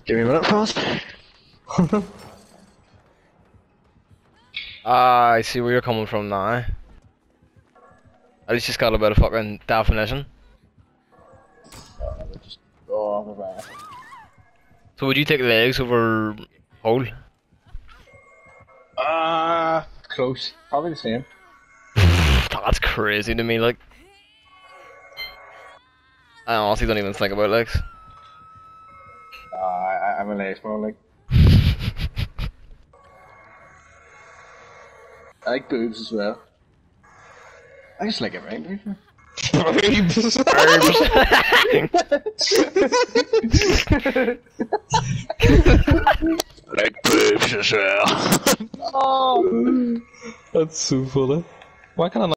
Give me a minute, fast. I see where you're coming from now. At least it's got a bit of fucking definition. Just go off of that. So would you take legs over whole? Close. Probably the same. That's crazy to me, like. I honestly don't even think about legs. I'm a legs man, like. I like boobs as well. I just like it right now. Herbs. Like boobs as well. Oh, that's so funny. Why can't I